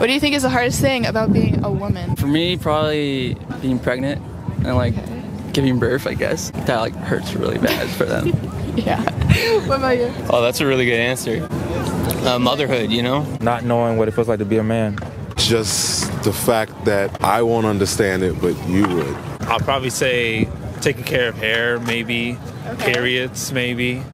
What do you think is the hardest thing about being a woman? For me, probably being pregnant and like giving birth, I guess. That like hurts really bad for them. Yeah. What about you? Oh, that's a really good answer. Motherhood, you know? Not knowing what it feels like to be a man. Just the fact that I won't understand it, but you would. I'll probably say taking care of hair, maybe. Okay. Periods, maybe.